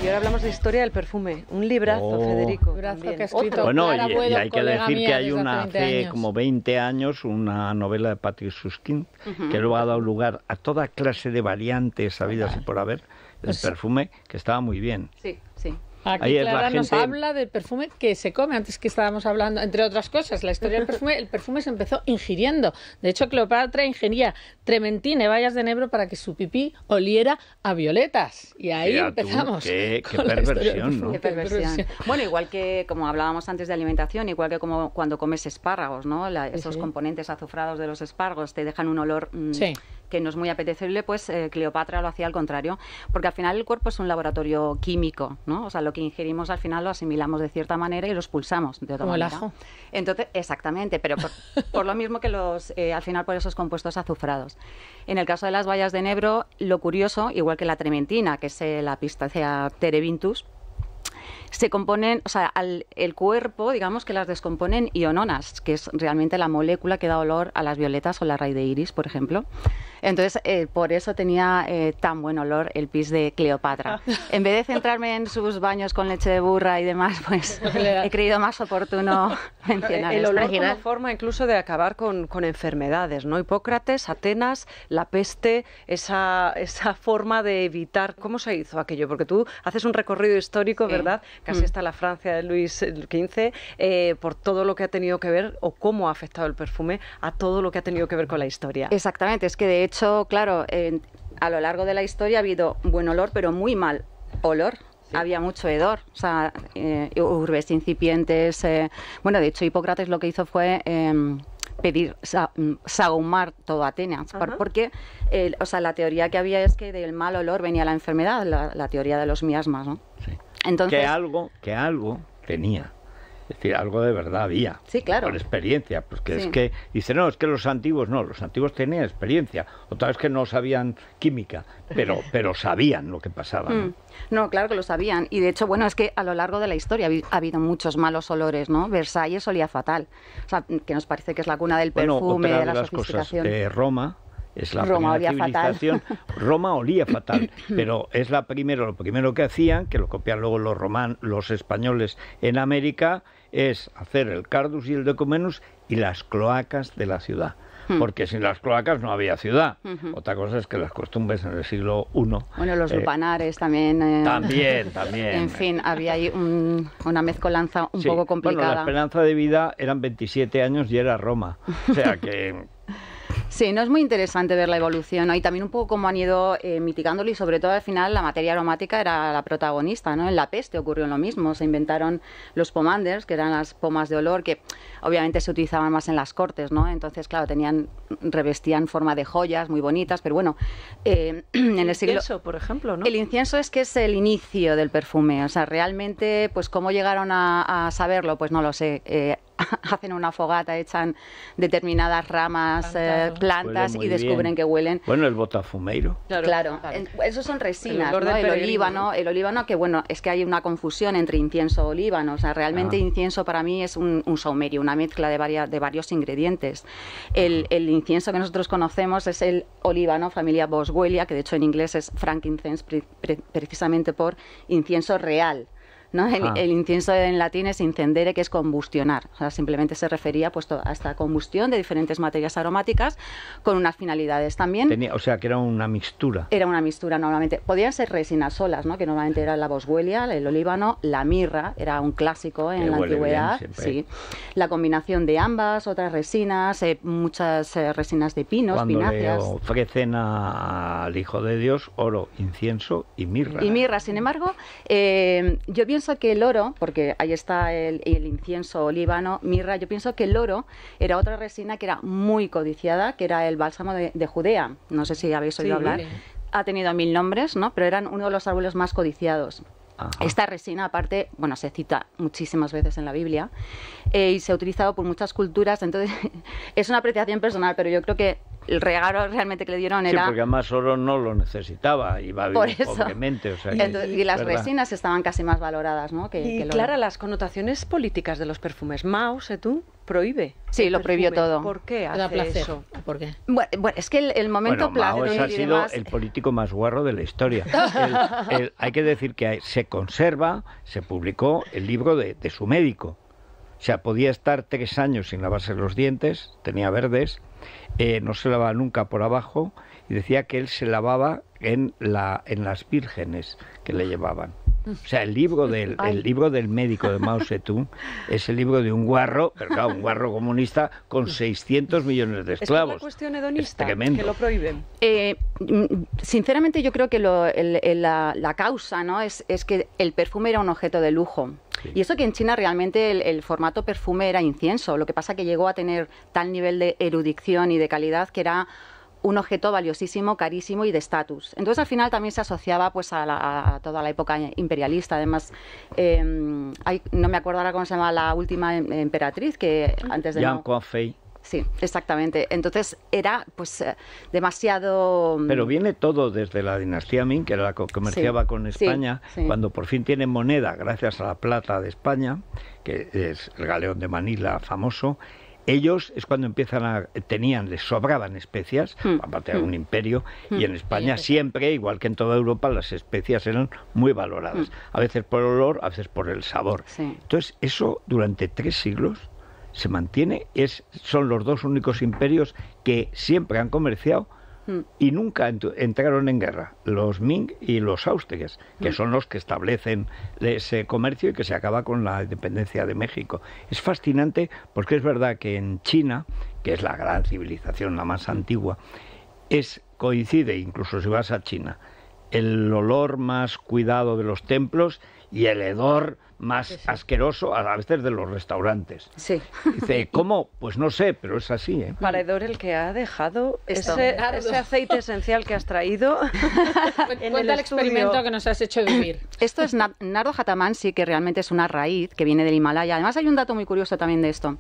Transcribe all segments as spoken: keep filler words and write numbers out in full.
Y ahora hablamos de historia del perfume. Un librazo, oh. Federico. Un librazo también. que ha escrito Bueno, Clara y, Buedo, y hay que colega decir mía que hay desde una hace hace veinte años. como veinte años, una novela de Patrick Suskind, uh-huh. que luego ha dado lugar a toda clase de variantes habidas y por haber del pues, perfume, que estaba muy bien. Sí, sí. Aquí Clara nos gente... habla del perfume que se come. Antes que estábamos hablando, entre otras cosas, la historia del perfume, el perfume se empezó ingiriendo. De hecho, Cleopatra ingería trementina y bayas de enebro para que su pipí oliera a violetas. Y ahí Mira, empezamos. Tú, qué, qué perversión, ¿no? Qué perversión. Bueno, igual que como hablábamos antes de alimentación, igual que como cuando comes espárragos, ¿no? La, esos sí. componentes azufrados de los espárragos te dejan un olor... Mmm, sí. que no es muy apetecible, pues eh, Cleopatra lo hacía al contrario, porque al final el cuerpo es un laboratorio químico, ¿no? O sea, lo que ingerimos al final lo asimilamos de cierta manera y lo expulsamos de otra Como manera. El ajo. Entonces, exactamente, pero por, por lo mismo que los, eh, al final por esos compuestos azufrados. En el caso de las bayas de enebro, lo curioso, igual que la trementina, que es eh, la Pistacea terebinthus, se componen, o sea, al, el cuerpo, digamos que las descomponen iononas, que es realmente la molécula que da olor a las violetas o la raíz de iris, por ejemplo. Entonces, eh, por eso tenía eh, tan buen olor el pis de Cleopatra. En vez de centrarme en sus baños con leche de burra y demás, pues he creído más oportuno mencionar el olor esto. como forma incluso de acabar con, con enfermedades, ¿no? Hipócrates, Atenas, la peste, esa, esa forma de evitar... ¿Cómo se hizo aquello? Porque tú haces un recorrido histórico, sí. ¿verdad? Casi mm. hasta la Francia de Luis quince, eh, por todo lo que ha tenido que ver o cómo ha afectado el perfume a todo lo que ha tenido que ver con la historia. Exactamente, es que de hecho De hecho, claro, eh, a lo largo de la historia ha habido buen olor, pero muy mal olor. Sí. Había mucho hedor, o sea, eh, urbes incipientes. Eh, bueno, de hecho, Hipócrates lo que hizo fue eh, pedir sa sahumar todo Atenas, Ajá. porque eh, o sea, la teoría que había es que del mal olor venía la enfermedad, la, la teoría de los miasmas, ¿no? Sí. Entonces, que algo, que algo tenía. Es decir, algo de verdad había. Sí, claro. Por experiencia. Porque sí. es que, dice, no, es que los antiguos no, los antiguos tenían experiencia. Otra vez que no sabían química, pero, pero sabían lo que pasaba. ¿no? Mm. no, claro que lo sabían. Y de hecho, bueno, es que a lo largo de la historia ha habido muchos malos olores, ¿no? Versalles olía fatal. O sea, que nos parece que es la cuna del perfume, bueno, otra de, de la las sofisticación. Cosas, eh, Roma... Es la Roma primera olía civilización. fatal. Roma olía fatal, pero es la primero, lo primero que hacían, que lo copian luego los roman, los españoles en América, es hacer el Cardus y el Decumenus y las cloacas de la ciudad. Hmm. Porque sin las cloacas no había ciudad. Uh-huh. Otra cosa es que las costumbres en el siglo primero... Bueno, los eh, lupanares también... Eh, también, también. En fin, había ahí un, una mezcolanza un sí. poco complicada. Bueno, la esperanza de vida eran veintisiete años y era Roma. O sea que... Sí, no es muy interesante ver la evolución, ¿no? Y también un poco cómo han ido eh, mitigándolo y sobre todo al final la materia aromática era la protagonista, ¿no? En la peste ocurrió lo mismo, se inventaron los pomanders, que eran las pomas de olor que obviamente se utilizaban más en las cortes, ¿no? Entonces, claro, tenían, revestían forma de joyas muy bonitas, pero bueno, eh, en el siglo... El incienso, por ejemplo, ¿no? El incienso es que es el inicio del perfume, o sea, realmente, pues cómo llegaron a, a saberlo, pues no lo sé, eh, hacen una fogata, echan determinadas ramas, plantas, eh, plantas y descubren bien. que huelen. Bueno, el botafumeiro. Claro, claro. claro. Esos son resinas, el, ¿no? el olíbano, el olíbano que bueno, es que hay una confusión entre incienso y olíbano, o sea, realmente ah. incienso para mí es un, un saumerio, una mezcla de, varias, de varios ingredientes. El, el incienso que nosotros conocemos es el olíbano, familia Boswellia, que de hecho en inglés es frankincense, pre, pre, precisamente por incienso real. ¿No? El, ah. el incienso en latín es incendere, que es combustionar. O sea, simplemente se refería pues, a esta combustión de diferentes materias aromáticas con unas finalidades también. Tenía, o sea, que era una mixtura. Era una mixtura normalmente. Podían ser resinas solas, ¿no? Que normalmente era la boswellia, el olíbano, la mirra, era un clásico en que la antigüedad. Bien, sí. La combinación de ambas, otras resinas, eh, muchas eh, resinas de pinos, Cuando pináceas. le ofrecen al Hijo de Dios oro, incienso y mirra. Y mirra, sin embargo, eh, yo pienso que el oro, porque ahí está el, el incienso, olíbano, mirra, yo pienso que el oro era otra resina que era muy codiciada, que era el bálsamo de, de Judea. No sé si habéis oído sí, hablar. Bien. Ha tenido mil nombres, ¿no? Pero eran uno de los árboles más codiciados. Ajá. Esta resina, aparte, bueno, se cita muchísimas veces en la Biblia eh, y se ha utilizado por muchas culturas, entonces es una apreciación personal, pero yo creo que el regalo realmente que le dieron era... Sí, porque además oro no lo necesitaba, iba por bien, eso. obviamente. O sea, entonces, que, y las ¿verdad? resinas estaban casi más valoradas, ¿no? Que, y que Clara, las connotaciones políticas de los perfumes. Mao Zedong, prohíbe. Sí, el lo prohibió perfume. todo. ¿Por qué Da hace placer. eso? ¿Por qué? Bueno, bueno, es que el, el momento Bueno, Mao placer ese ha y sido demás... el político más guarro de la historia. El- el- hay que decir que hay- se conserva, se publicó el libro de, de su médico. O sea, podía estar tres años sin lavarse los dientes, tenía verdes, eh, no se lavaba nunca por abajo, y decía que él se lavaba en, la, en las vírgenes que le llevaban. O sea, el libro del, el libro del médico de Mao Zedong es el libro de un guarro, pero claro, un guarro comunista con seiscientos millones de ¿Es por esclavos. una cuestión hedonista Es tremendo. que lo prohíben? Eh, mm, sinceramente yo creo que lo- el- el- la, la causa, ¿no? es, es que el perfume era un objeto de lujo. Sí. Y eso que en China realmente el, el formato perfume era incienso. Lo que pasa que llegó a tener tal nivel de erudición y de calidad que era un objeto valiosísimo, carísimo y de estatus. Entonces al final también se asociaba pues a, la- a toda la época imperialista. Además, eh, hay- no me acuerdo ahora cómo se llama la última em- emperatriz que antes de Yang Mao- Kuan-fei. Sí, exactamente. Entonces era pues eh, demasiado... mm, Pero viene todo desde la dinastía Ming, que era la que comerciaba Sí, con sí, España, sí. cuando por fin tienen moneda gracias a la plata de España, que es el galeón de Manila famoso. Ellos es cuando empiezan a... tenían, les sobraban especias, Hmm, aparte era hmm. un imperio, y en España Sí, siempre, igual que en toda Europa, las especias eran muy valoradas. A veces por el olor, a veces por el sabor. Sí. Entonces, eso durante tres siglos se mantiene, es, son los dos únicos imperios que siempre han comerciado y nunca ent- entraron en guerra, los Ming y los Austrias, que son los que establecen ese comercio y que se acaba con la independencia de México. Es fascinante porque es verdad que en China, que es la gran civilización, la más antigua, es coincide, incluso si vas a China, el olor más cuidado de los templos y el hedor más asqueroso a veces de los restaurantes. Sí. Dice, ¿cómo? Pues no sé, pero es así, ¿eh? Paredor el que ha dejado Esto. ese, Nardo. ese aceite esencial que has traído. en Cuenta el, estudio. experimento que nos has hecho vivir. Esto es na- Nardo Jatamansi, que realmente es una raíz que viene del Himalaya. Además hay un dato muy curioso también de esto.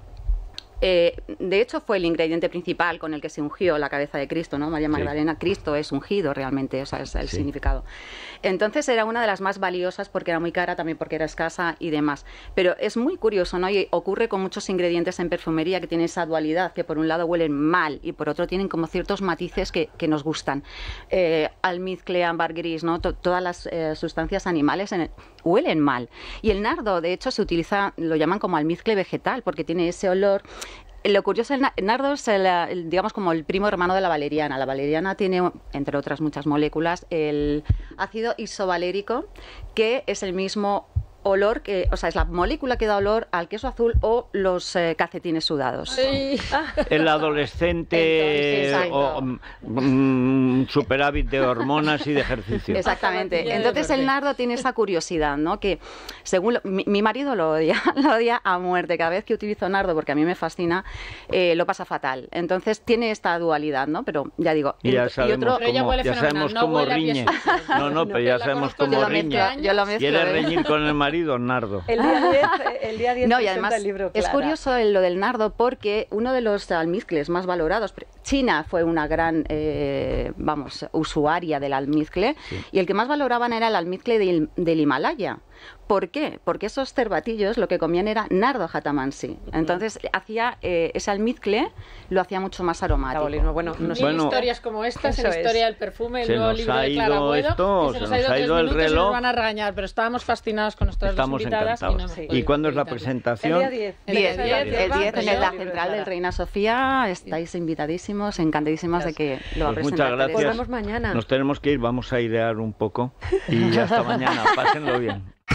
Eh, de hecho fue el ingrediente principal con el que se ungió la cabeza de Cristo, ¿no? María Magdalena, Cristo es ungido realmente, o sea, es el Sí. significado. Entonces era una de las más valiosas porque era muy cara, también porque era escasa y demás. Pero es muy curioso, ¿no? Y ocurre con muchos ingredientes en perfumería que tienen esa dualidad, que por un lado huelen mal y por otro tienen como ciertos matices que, que nos gustan. Eh, almizcle, ámbar gris, ¿no? To- todas las eh, sustancias animales en el- huelen mal. Y el nardo, de hecho, se utiliza, lo llaman como almizcle vegetal, porque tiene ese olor. Lo curioso, el na- el nardo es, el, el, digamos, como el primo hermano de la valeriana. La valeriana tiene, entre otras muchas moléculas, el ácido isovalérico, que es el mismo olor, que, o sea, es la molécula que da olor al queso azul o los eh, calcetines sudados. Sí. El adolescente Entonces, o, mm, mm, superávit de hormonas y de ejercicio. Exactamente. Zapatilla de Entonces el deporte. nardo tiene esa curiosidad, ¿no? Que según lo- mi, mi marido lo odia, lo odia a muerte. Cada vez que utilizo nardo, porque a mí me fascina, eh, lo pasa fatal. Entonces tiene esta dualidad, ¿no? Pero ya digo. Y ya el- sabemos otro, Pero ella cómo, huele ya fenomenal, sabemos no cómo huele a riñe. pies sucios. No, no, pero ya la sabemos conozco cómo yo lo desde riñe. mezclo, yo lo mezclo. ¿Quieres ¿eh? reñir con el marido, Nardo? El día diez, el día diez No, y presenta además el libro, es Clara. curioso el- lo del nardo porque uno de los almizcles más valorados, China fue una gran, eh, vamos, usuaria del almizcle y el que más valoraban era el almizcle del, del Himalaya. ¿Por qué? Porque esos cervatillos lo que comían era nardo jatamansi. Entonces hacía eh, ese almizcle lo hacía mucho más aromático. Metabolismo. Bueno, no sé. Mil Bueno, historias como estas en eso la es. historia del perfume, el Se nuevo nos libro ha de Clara ido Agüero, esto, y se nos nos ha ido ha tres ido el minutos y reloj. nos van a regañar, pero estábamos fascinados con nuestras dos Estamos invitadas y no encantados. hemos Sí. podido ¿Y cuándo es la evitarlo. presentación? El día diez. El diez, diez, el ¿verdad? diez en Pues la yo- central del Reina Sofía, estáis invitadísimos, encantadísimas de que lo va a Pues presentar. muchas gracias. Volvemos mañana. Nos tenemos que ir, vamos a airear un poco y hasta mañana. Pásenlo bien.